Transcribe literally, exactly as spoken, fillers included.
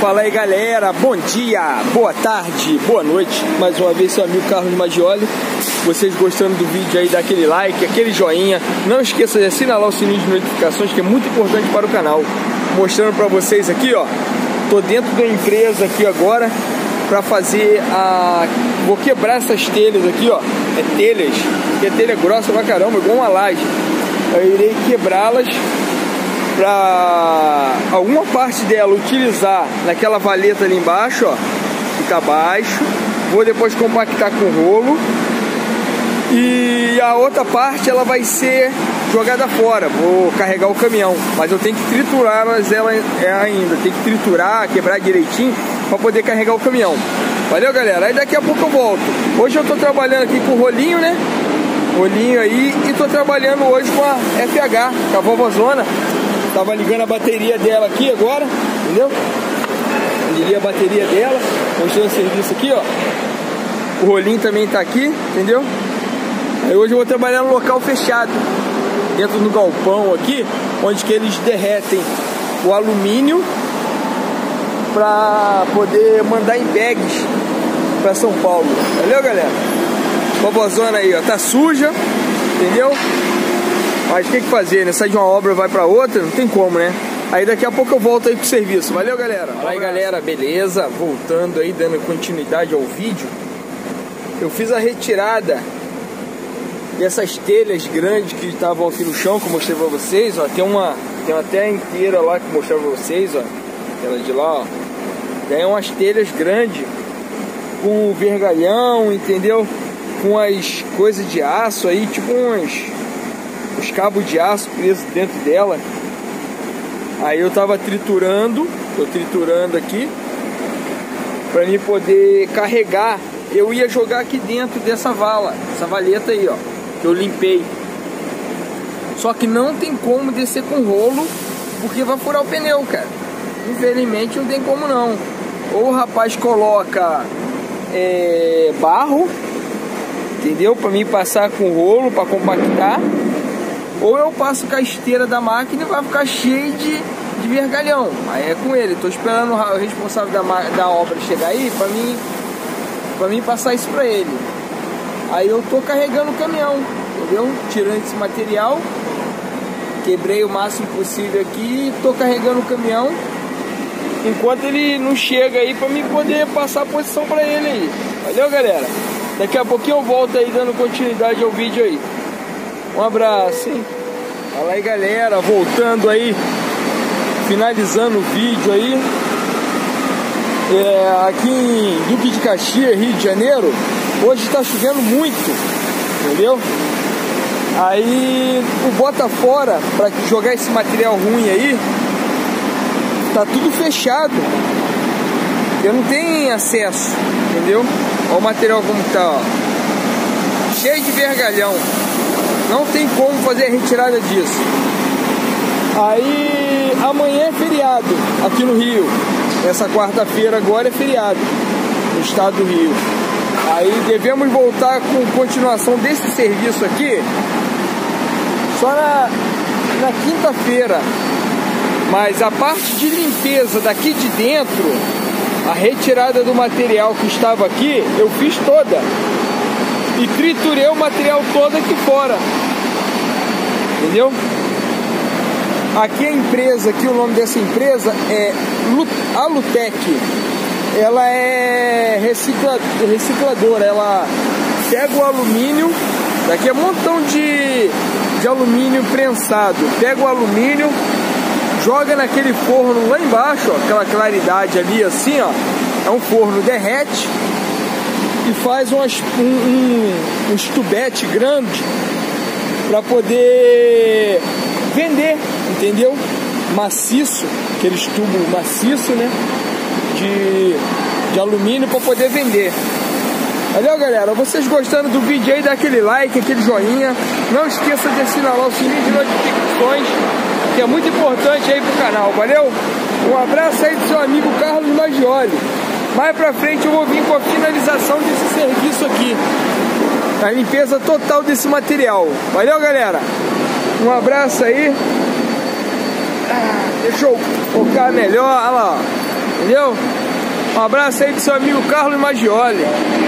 Fala aí galera, bom dia, boa tarde, boa noite. Mais uma vez seu amigo Carlos Maggioli. Vocês gostando do vídeo aí, dá aquele like, aquele joinha. Não esqueça de assinalar o sininho de notificações, que é muito importante para o canal. Mostrando para vocês aqui, ó. Tô dentro da empresa aqui agora para fazer a... Vou quebrar essas telhas aqui, ó. É telhas, que é telha grossa pra caramba, igual uma laje. Eu irei quebrá-las para alguma parte dela utilizar naquela valeta ali embaixo, ó, fica abaixo. Vou depois compactar com rolo e a outra parte ela vai ser jogada fora. Vou carregar o caminhão, mas eu tenho que triturar mas ela é ainda, tem que triturar, quebrar direitinho para poder carregar o caminhão. Valeu galera, aí daqui a pouco eu volto. Hoje eu tô trabalhando aqui com o rolinho, né? Rolinho aí, e tô trabalhando hoje com a F H, com a vovozona. Tava ligando a bateria dela aqui agora, entendeu? Liguei a bateria dela, mostrando o serviço aqui, ó. O rolinho também tá aqui, entendeu? Aí hoje eu vou trabalhar no local fechado, dentro do galpão aqui, onde que eles derretem o alumínio pra poder mandar em bags pra São Paulo. Valeu, galera? Vovozona aí, ó, tá suja, entendeu? Mas tem que fazer, né? Sai de uma obra vai pra outra, não tem como, né? Aí daqui a pouco eu volto aí pro serviço. Valeu, galera. Fala aí, galera, beleza? Voltando aí, dando continuidade ao vídeo. Eu fiz a retirada dessas telhas grandes que estavam aqui no chão, que eu mostrei pra vocês, ó. Tem uma, tem uma até inteira lá que eu mostrei pra vocês, ó. Aquela de lá, ó. Tem umas telhas grandes com vergalhão, entendeu? Com as coisas de aço aí, tipo uns... os cabos de aço presos dentro dela. Aí eu tava triturando, tô triturando aqui pra mim poder carregar. Eu ia jogar aqui dentro dessa vala, essa valeta aí, ó, que eu limpei. Só que não tem como descer com rolo, porque vai furar o pneu, cara. Infelizmente não tem como não. Ou o rapaz coloca é, barro, entendeu? Pra mim passar com rolo pra compactar. Ou eu passo com a esteira da máquina e vai ficar cheio de, de vergalhão. Aí é com ele. Tô esperando o responsável da, da obra chegar aí pra mim, pra mim passar isso pra ele. Aí eu tô carregando o caminhão, entendeu? Tirando esse material. Quebrei o máximo possível aqui e tô carregando o caminhão enquanto ele não chega aí pra mim poder passar a posição pra ele aí. Valeu, galera? Daqui a pouquinho eu volto aí dando continuidade ao vídeo aí. Um abraço, hein? Fala aí, galera, voltando aí, finalizando o vídeo aí. É, aqui em Duque de Caxias, Rio de Janeiro, hoje tá chovendo muito, entendeu? Aí o bota fora para jogar esse material ruim aí, tá tudo fechado. Eu não tenho acesso, entendeu? Olha o material como tá, ó. Cheio de vergalhão. Não tem como fazer a retirada disso. Aí amanhã é feriado aqui no Rio. Essa quarta-feira agora é feriado no estado do Rio. Aí devemos voltar com continuação desse serviço aqui só na, na quinta-feira. Mas a parte de limpeza daqui de dentro, a retirada do material que estava aqui, eu fiz toda. E triturei o material todo aqui fora. Entendeu? Aqui a empresa, aqui o nome dessa empresa é Alutec. Ela é recicla, recicladora. Ela pega o alumínio. Daqui é um montão de, de alumínio prensado. Pega o alumínio, joga naquele forno lá embaixo, ó, aquela claridade ali assim, ó. É um forno, derrete e faz umas, um, um, um tubete grande para poder vender, entendeu? Maciço, aqueles tubos maciço, né? De, de alumínio para poder vender. Valeu, galera? Vocês gostando do vídeo aí, dá aquele like, aquele joinha. Não esqueça de assinalar o sininho de notificações, que é muito importante aí pro canal. Valeu? Um abraço aí do seu amigo Carlos Maggioli. Mais pra frente eu vou vir com a finalização desse serviço aqui, a limpeza total desse material. Valeu, galera? Um abraço aí. Ah, deixa eu focar melhor. Olha lá, Entendeu? Um abraço aí do seu amigo Carlos Maggioli.